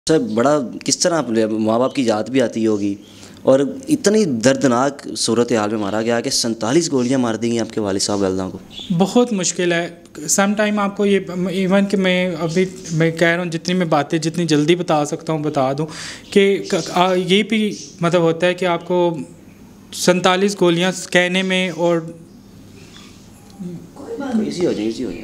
Sir बड़ा किस तरह अपने माँ बाप की याद भी आती होगी और इतनी दर्दनाक सूरत हाल में मारा गया कि 47 गोलियां मार दी गई आपके वालिद साहब वालदा को। बहुत मुश्किल है। सम टाइम आपको ये इवन कि मैं कह रहा हूँ जितनी मैं बातें जितनी जल्दी बता सकता हूँ बता दूँ कि ये भी मतलब होता है कि आपको 47 गोलियाँ कहने में और इजी हो जाए।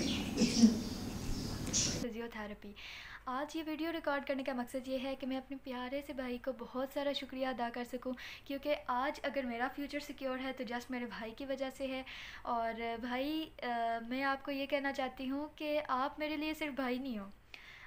फिजियोथेरेपी। आज ये वीडियो रिकॉर्ड करने का मकसद ये है कि मैं अपने प्यारे से भाई को बहुत सारा शुक्रिया अदा कर सकूं, क्योंकि आज अगर मेरा फ्यूचर सिक्योर है तो जस्ट मेरे भाई की वजह से है। और भाई मैं आपको ये कहना चाहती हूँ कि आप मेरे लिए सिर्फ भाई नहीं हो।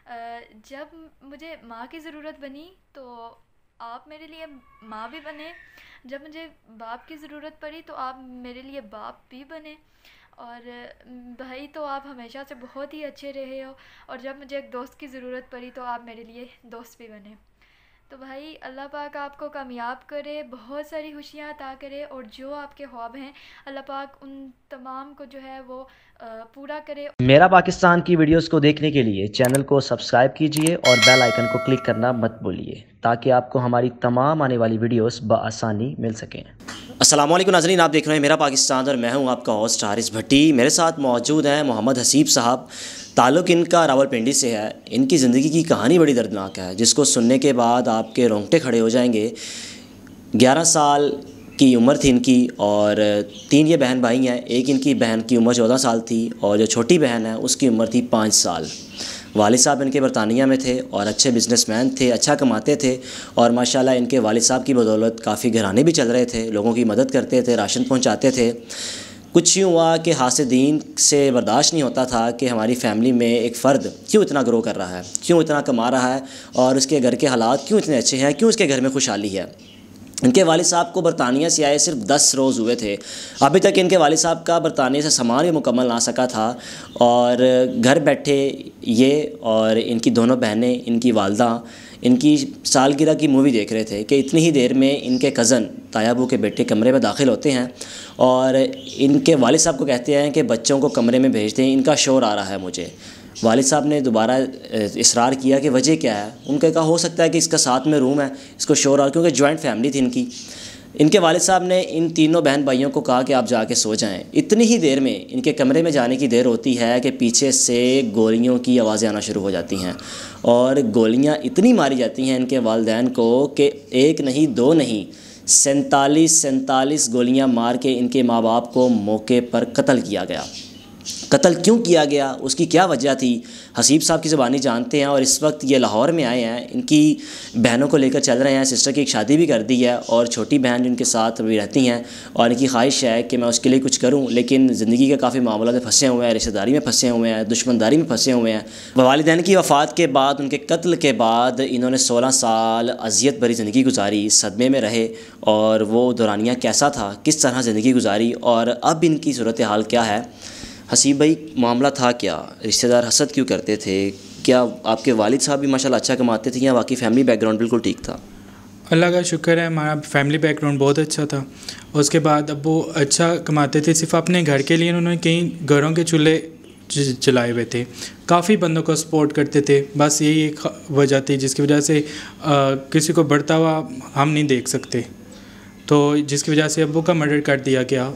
जब मुझे माँ की ज़रूरत बनी तो आप मेरे लिए माँ भी बने, जब मुझे बाप की ज़रूरत पड़ी तो आप मेरे लिए बाप भी बने। और भाई तो आप हमेशा से बहुत ही अच्छे रहे हो, और जब मुझे एक दोस्त की ज़रूरत पड़ी तो आप मेरे लिए दोस्त भी बने। तो भाई अल्लाह पाक आपको कामयाब करे, बहुत सारी खुशियाँ अता करे, और जो आपके ख्वाब हैं अल्लाह पाक उन तमाम को जो है वो पूरा करे। मेरा पाकिस्तान की वीडियोस को देखने के लिए चैनल को सब्सक्राइब कीजिए और बेल आइकन को क्लिक करना मत भूलिए ताकि आपको हमारी तमाम आने वाली वीडियोस बआसानी मिल सकें। अस्सलाम वालेकुम नाज़रीन, आप देख रहे हैं मेरा पाकिस्तान और मैं हूं आपका होस्ट हारिस भट्टी। मेरे साथ मौजूद हैं मोहम्मद हसीब साहब। ताल्लुक़ इनका रावलपिंडी से है। इनकी ज़िंदगी की कहानी बड़ी दर्दनाक है जिसको सुनने के बाद आपके रोंगटे खड़े हो जाएंगे। 11 साल की उम्र थी इनकी और 3 ये बहन भाई हैं। एक इनकी बहन की उम्र 14 साल थी और जो छोटी बहन है उसकी उम्र थी 5 साल। वालिद साहब इनके बरतानिया में थे और अच्छे बिजनेसमैन थे, अच्छा कमाते थे और माशाल्लाह इनके वालिद साहब की बदौलत काफ़ी घराने भी चल रहे थे, लोगों की मदद करते थे, राशन पहुंचाते थे। कुछ यूँ हुआ कि हासिदीन से बर्दाश्त नहीं होता था कि हमारी फ़ैमिली में एक फ़र्द क्यों इतना ग्रो कर रहा है, क्यों इतना कमा रहा है और उसके घर के हालात क्यों इतने अच्छे हैं, क्यों उसके घर में खुशहाली है। इनके वालिद साहब को बरतानिया से आए सिर्फ 10 रोज़ हुए थे। अभी तक इनके वालिद साहब का बरतानिया से सामान भी मुकम्मल ना सका था और घर बैठे ये और इनकी दोनों बहनें, इनकी वालदा इनकी सालगिरह की मूवी देख रहे थे कि इतनी ही देर में इनके कज़न तायाबू के बेटे कमरे में दाखिल होते हैं और इनके वालिद साहब को कहते हैं कि बच्चों को कमरे में भेज दें, इनका शोर आ रहा है मुझे। वालिद साहब ने दोबारा इसरार किया कि वजह क्या है। उनके कहा हो सकता है कि इसका साथ में रूम है, इसको शोर आ रहा, क्योंकि जॉइंट फैमिली थी इनकी। इनके वालिद साहब ने इन तीनों बहन भाइयों को कहा कि आप जाके सो जाएं। इतनी ही देर में इनके कमरे में जाने की देर होती है कि पीछे से गोलियों की आवाज़ें आना शुरू हो जाती हैं और गोलियां इतनी मारी जाती हैं इनके वालिदैन को कि एक नहीं दो नहीं 47 गोलियां मार के इनके माँ बाप को मौके पर कत्ल किया गया। कत्ल क्यों किया गया, उसकी क्या वजह थी, हसीब साहब की ज़बानी जानते हैं। और इस वक्त ये लाहौर में आए हैं, इनकी बहनों को लेकर चल रहे हैं। सिस्टर की एक शादी भी कर दी है और छोटी बहन जिनके साथ भी रहती हैं और इनकी ख्वाहिश है कि मैं उसके लिए कुछ करूं, लेकिन ज़िंदगी के काफ़ी मामलों में फंसे हुए हैं, रिश्तेदारी में फंसे हुए हैं, दुश्मनदारी में फंसे हुए हैं। वालिदैन की वफ़ात के बाद, उनके कत्ल के बाद इन्होंने 16 साल अजियत भरी ज़िंदगी गुजारी, सदमे में रहे। और वो दौरानिया कैसा था, किस तरह ज़िंदगी गुजारी और अब इनकी सूरत हाल क्या है। हसीब भाई, मामला था क्या, रिश्तेदार हसद क्यों करते थे, क्या आपके वालिद साहब भी माशाल्लाह अच्छा कमाते थे या बाकी फैमिली बैकग्राउंड बिल्कुल ठीक था? अल्लाह का शुक्र है हमारा फैमिली बैकग्राउंड बहुत अच्छा था। उसके बाद अब वो अच्छा कमाते थे, सिर्फ अपने घर के लिए उन्होंने कई घरों के चूल्हे जलाए हुए थे, काफ़ी बंदों को सपोर्ट करते थे। बस यही एक वजह थी जिसकी वजह से किसी को बढ़ता हुआ हम नहीं देख सकते, तो जिसकी वजह से अब्बू का मर्डर कर दिया गया।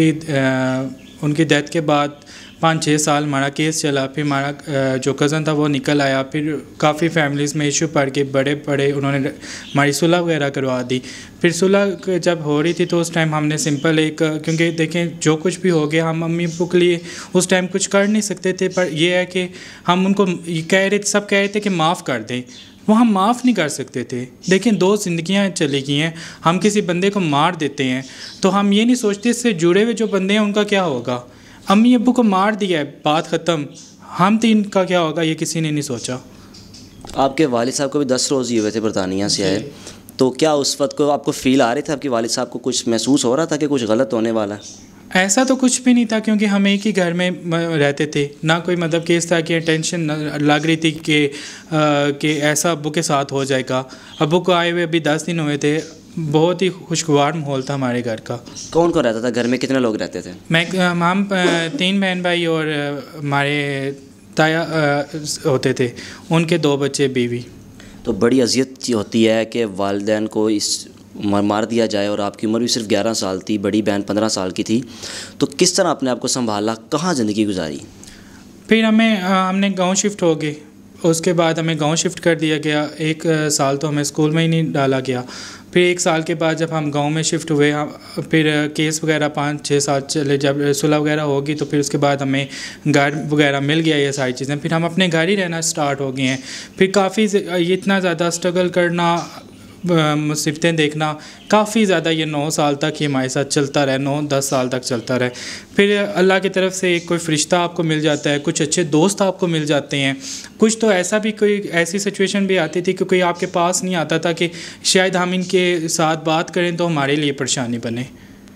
उनकी डेथ के बाद 5-6 साल हमारा केस चला, फिर हमारा जो कज़न था वो निकल आया, फिर काफ़ी फैमिलीज़ में इशू पड़ के बड़े उन्होंने हमारी सुलह वगैरह करवा दी। फिर सुलह जब हो रही थी तो उस टाइम हमने सिंपल एक, क्योंकि देखें जो कुछ भी हो गया हम अम्मी अब्बू के लिए उस टाइम कुछ कर नहीं सकते थे, पर यह है कि हम उनको सब कह रहे थे कि माफ़ कर दें, वो हम माफ़ नहीं कर सकते थे। देखें 2 ज़िंदगियाँ चली गई हैं, हम किसी बंदे को मार देते हैं तो हम ये नहीं सोचते इससे जुड़े हुए जो बंदे हैं उनका क्या होगा। अम्मी अब्बू को मार दिया है, बात ख़त्म, हम 3 का क्या होगा ये किसी ने नहीं सोचा। आपके वालिद साहब को भी 10 रोज़ ही हुए थे बरतानिया से आए, तो क्या उस वक्त को आपको फ़ील आ रहे थे, आपके वालिद साहब को कुछ महसूस हो रहा था कि कुछ गलत होने वाला है? ऐसा तो कुछ भी नहीं था, क्योंकि हम एक ही घर में रहते थे, ना कोई मतलब केस था कि टेंशन लग रही थी कि ऐसा अब्बू के साथ हो जाएगा। अब्बू को आए हुए अभी 10 दिन हुए थे, बहुत ही खुशगवार माहौल था हमारे घर का। कौन कौन रहता था घर में, कितने लोग रहते थे? हम 3 बहन भाई और हमारे ताया होते थे, उनके 2 बच्चे बीवी। तो बड़ी अज़ियत होती है कि वालिदैन को इस मार दिया जाए, और आपकी उम्र भी सिर्फ 11 साल थी, बड़ी बहन 15 साल की थी। तो किस तरह आपने आपको संभाला, कहाँ ज़िंदगी गुजारी? फिर हमने गांव शिफ्ट हो गए। उसके बाद हमें गांव शिफ्ट कर दिया गया। 1 साल तो हमें स्कूल में ही नहीं डाला गया। फिर 1 साल के बाद जब हम गांव में शिफ्ट हुए, फिर केस वगैरह 5-6 साल चले, जब सुलह वगैरह होगी तो फिर उसके बाद हमें घर वगैरह मिल गया, ये सारी चीज़ें। फिर हम अपने घर ही रहना स्टार्ट हो गए हैं। फिर काफ़ी इतना ज़्यादा स्ट्रगल करना, मुसीबतें देखना, काफ़ी ज़्यादा ये 9 साल तक ही हमारे साथ चलता रहा, 9-10 साल तक चलता रहा। फिर अल्लाह की तरफ से कोई फ़रिश्ता आपको मिल जाता है, कुछ अच्छे दोस्त आपको मिल जाते हैं। कुछ तो ऐसा भी, कोई ऐसी सिचुएशन भी आती थी कि कोई आपके पास नहीं आता था कि शायद हम इनके साथ बात करें तो हमारे लिए परेशानी बने।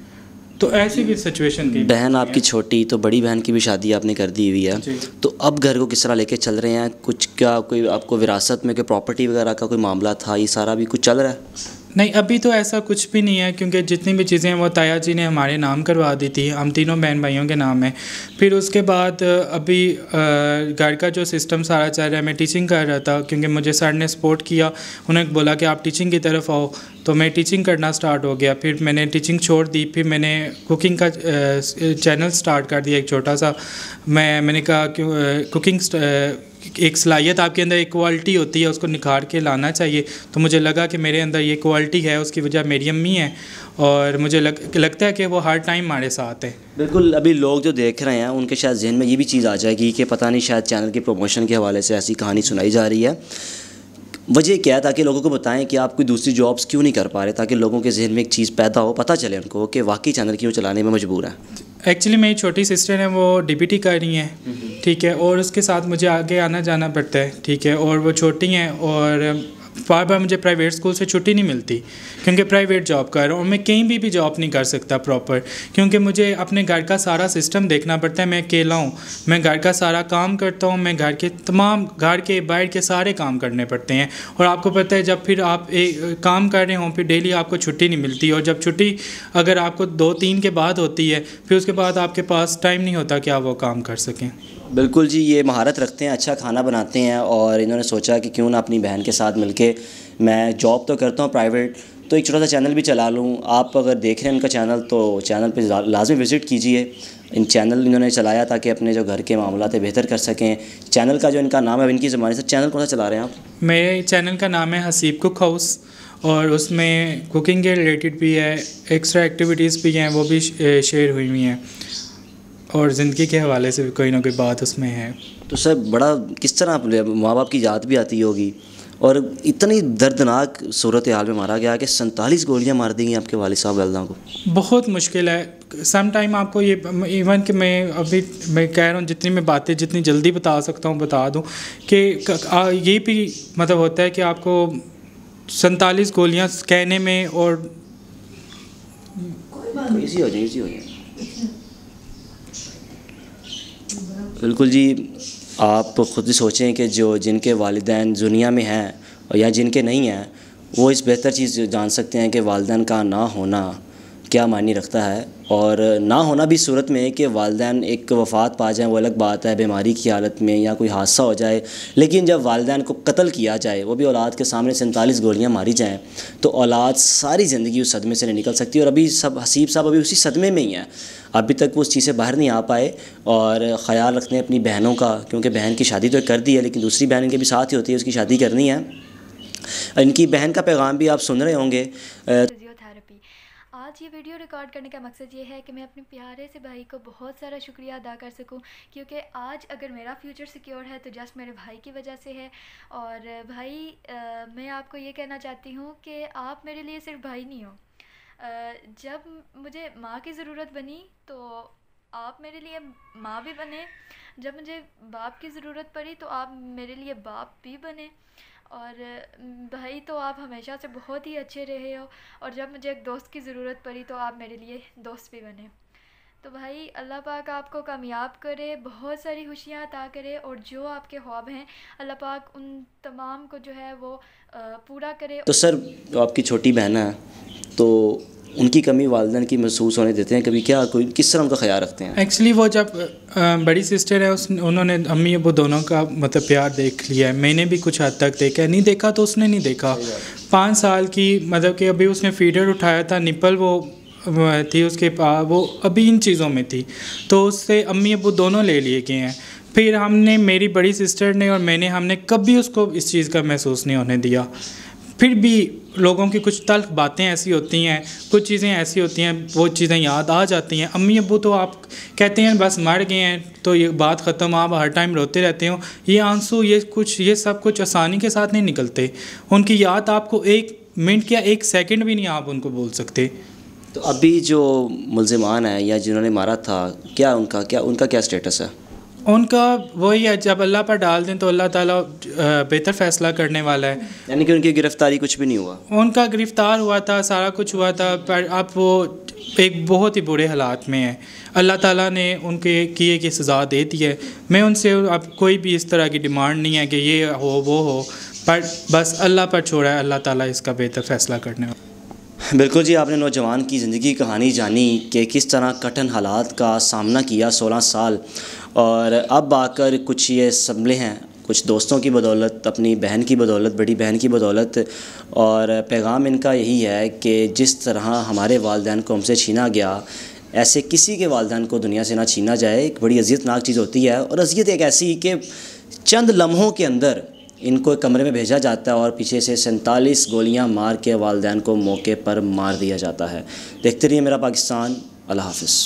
तो ऐसी भी सिचुएशन थी। बहन आपकी छोटी, तो बड़ी बहन की भी शादी आपने कर दी हुई है, तो अब घर को किस तरह लेके चल रहे हैं? कुछ क्या कोई आपको विरासत में कोई प्रॉपर्टी वगैरह का कोई मामला था, ये सारा भी कुछ चल रहा है? नहीं, अभी तो ऐसा कुछ भी नहीं है, क्योंकि जितनी भी चीज़ें हैं वो ताया जी ने हमारे नाम करवा दी थी। हम तीनों बहन भाइयों के नाम है। फिर उसके बाद अभी घर का जो सिस्टम सारा चल रहा है, मैं टीचिंग कर रहा था, क्योंकि मुझे सर ने सपोर्ट किया। उन्होंने बोला कि आप टीचिंग की तरफ आओ, तो मैं टीचिंग करना स्टार्ट हो गया। फिर मैंने टीचिंग छोड़ दी। फिर मैंने कुकिंग का चैनल स्टार्ट कर दिया, एक छोटा सा। मैंने कहा कि कुकिंग एक सलाहियत आपके अंदर, एक क्वालिटी होती है, उसको निखार के लाना चाहिए। तो मुझे लगा कि मेरे अंदर ये क्वालिटी है, उसकी वजह मेरी अम्मी है, और मुझे लगता है कि वो हर टाइम हमारे साथ है। बिल्कुल। अभी लोग जो देख रहे हैं उनके शायद जहन में ये भी चीज़ आ जाएगी कि पता नहीं शायद चैनल के प्रमोशन के हवाले से ऐसी कहानी सुनाई जा रही है। वजह क्या है, ताकि लोगों को बताएं कि आप कोई दूसरी जॉब्स क्यों नहीं कर पा रहे, ताकि लोगों के जहन में एक चीज़ पैदा हो, पता चले उनको कि वाकई चैनल क्यों चलाने में मजबूर है। एक्चुअली मेरी छोटी सिस्टर है, वो डीबीटी कर रही हैं, ठीक है, और उसके साथ मुझे आगे आना जाना पड़ता है, ठीक है, और वो छोटी हैं, और बार बार मुझे प्राइवेट स्कूल से छुट्टी नहीं मिलती, क्योंकि प्राइवेट जॉब कर रहा हूँ। और मैं कहीं भी जॉब नहीं कर सकता प्रॉपर, क्योंकि मुझे अपने घर का सारा सिस्टम देखना पड़ता है। मैं अकेला हूँ, मैं घर का सारा काम करता हूँ, मैं घर के तमाम, घर के बाहर के सारे काम करने पड़ते हैं। और आपको पता है, जब फिर आप काम कर रहे हों, फिर डेली आपको छुट्टी नहीं मिलती, और जब छुट्टी अगर आपको 2-3 के बाद होती है, फिर उसके बाद आपके पास टाइम नहीं होता कि आप वो काम कर सकें। बिल्कुल जी, ये महारत रखते हैं, अच्छा खाना बनाते हैं, और इन्होंने सोचा कि क्यों ना अपनी बहन के साथ मिलके, मैं जॉब तो करता हूँ प्राइवेट, तो एक छोटा सा चैनल भी चला लूँ। आप अगर देख रहे हैं उनका चैनल, तो चैनल पे लाजमी विज़िट कीजिए। इन चैनल इन्होंने चलाया ताकि अपने जो घर के मामलात है बेहतर कर सकें। चैनल का जो इनका नाम है, इनकी ज़बानी से चैनल कौन सा चला रहे हैं आप? मेरे चैनल का नाम है हसीब कुक हाउस, और उसमें कुकिंग के रिलेटेड भी है, एक्स्ट्रा एक्टिविटीज़ भी हैं, वो भी शेयर हुई हुई हैं, और ज़िंदगी के हवाले से भी कोई ना कोई बात उसमें है। तो सर, बड़ा किस तरह माँ बाप की याद भी आती होगी, और इतनी दर्दनाक सूरत हाल में मारा गया कि 47 गोलियां मार दी गई आपके वालिद साहब वालदा को। बहुत मुश्किल है। सम टाइम आपको ये, इवन कि मैं कह रहा हूँ, जितनी मैं बातें जितनी जल्दी बता सकता हूँ बता दूँ, कि ये भी मतलब होता है कि आपको 47 गोलियाँ कहने में, और इजी हो जाए। बिल्कुल जी, आप ख़ुद ही सोचें कि जो जिनके वालिदैन दुनिया में हैं और या जिनके नहीं हैं, वो इस बेहतर चीज़ जान सकते हैं कि वालिदैन का ना होना क्या मायने रखता है, और ना होना भी सूरत में कि वालिदैन एक वफ़ात पा जाएँ वो अलग बात है, बीमारी की हालत में या कोई हादसा हो जाए, लेकिन जब वालिदैन को कत्ल किया जाए, वो भी औलाद के सामने 47 गोलियां मारी जाएँ, तो औलाद सारी ज़िंदगी उस सदमे से नहीं निकल सकती। और अभी हसीब साहब अभी उसी सदमे में ही हैं, अभी तक वो उस चीज़ से बाहर नहीं आ पाए। और ख़याल रखते हैं अपनी बहनों का, क्योंकि बहन की शादी तो कर दी है, लेकिन दूसरी बहन इनके भी साथ ही होती है, उसकी शादी करनी है। इनकी बहन का पैगाम भी आप सुन रहे होंगे। फिजियोथेरेपी। आज ये वीडियो रिकॉर्ड करने का मकसद ये है कि मैं अपने प्यारे से भाई को बहुत सारा शुक्रिया अदा कर सकूं, क्योंकि आज अगर मेरा फ्यूचर सिक्योर है तो जस्ट मेरे भाई की वजह से है। और भाई, मैं आपको ये कहना चाहती हूँ कि आप मेरे लिए सिर्फ भाई नहीं हो। जब मुझे माँ की ज़रूरत बनी तो आप मेरे लिए माँ भी बने, जब मुझे बाप की ज़रूरत पड़ी तो आप मेरे लिए बाप भी बने, और भाई तो आप हमेशा से बहुत ही अच्छे रहे हो, और जब मुझे एक दोस्त की ज़रूरत पड़ी तो आप मेरे लिए दोस्त भी बने। तो भाई, अल्लाह पाक आपको कामयाब करे, बहुत सारी खुशियाँ अता करे, और जो आपके ख्वाब हैं अल्लाह पाक उन तमाम को जो है वो पूरा करे। तो सर, आपकी छोटी बहन है, तो उनकी कमी वालिदैन की महसूस होने देते हैं कभी? क्या कोई किस तरह उनका ख्याल रखते हैं? एक्चुअली वो जब बड़ी सिस्टर है उन्होंने अम्मी अबू दोनों का मतलब प्यार देख लिया है। मैंने भी कुछ हद तक देखा है, नहीं देखा तो उसने नहीं देखा। 5 साल की मतलब कि अभी उसने फीडर उठाया था, निपल वो थी उसके पास, वो अभी इन चीज़ों में थी, तो उससे अम्मी अबू दोनों ले लिए गए हैं। फिर हमने, मेरी बड़ी सिस्टर ने और मैंने, हमने कभी उसको इस चीज़ का महसूस नहीं होने दिया। फिर भी लोगों की कुछ तल्ख बातें ऐसी होती हैं, कुछ चीज़ें ऐसी होती हैं, वो चीज़ें याद आ जाती हैं। अम्मी अब्बू तो आप कहते हैं बस मर गए हैं तो ये बात ख़त्म, आप हर टाइम रोते रहते हो। ये आंसू, ये सब कुछ आसानी के साथ नहीं निकलते। उनकी याद आपको 1 मिनट या 1 सेकंड भी नहीं आप उनको बोल सकते। तो अभी जो मुल्ज़िमान है या जिन्होंने मारा था, क्या उनका क्या स्टेटस है? उनका वही है, जब अल्लाह पर डाल दें तो अल्लाह ताला बेहतर फ़ैसला करने वाला है। यानी कि उनकी गिरफ़्तारी कुछ भी नहीं हुआ? उनका गिरफ़्तार हुआ था, सारा कुछ हुआ था, पर अब वो एक बहुत ही बुरे हालात में है। अल्लाह ताला ने उनके किए की सज़ा दे दी है। मैं उनसे अब कोई भी इस तरह की डिमांड नहीं है कि ये हो वो हो, पर बस अल्लाह पर छोड़ा है, अल्लाह ताला इसका बेहतर फ़ैसला करने वाला। बिल्कुल जी, आपने नौजवान की ज़िंदगी की कहानी जानी कि किस तरह कठिन हालात का सामना किया 16 साल, और अब आकर कुछ ये संभले हैं, कुछ दोस्तों की बदौलत, अपनी बहन की बदौलत, बड़ी बहन की बदौलत। और पैगाम इनका यही है कि जिस तरह हमारे वालिदैन को हमसे छीना गया, ऐसे किसी के वालिदैन को दुनिया से ना छीना जाए। एक बड़ी अज़ियतनाक चीज़ होती है, और अज़ियत एक ऐसी कि चंद लम्हों के अंदर इनको एक कमरे में भेजा जाता है और पीछे से 47 गोलियां मार के वालिदैन को मौके पर मार दिया जाता है। देखते रहिए मेरा पाकिस्तान। अल्लाह हाफ़िज़।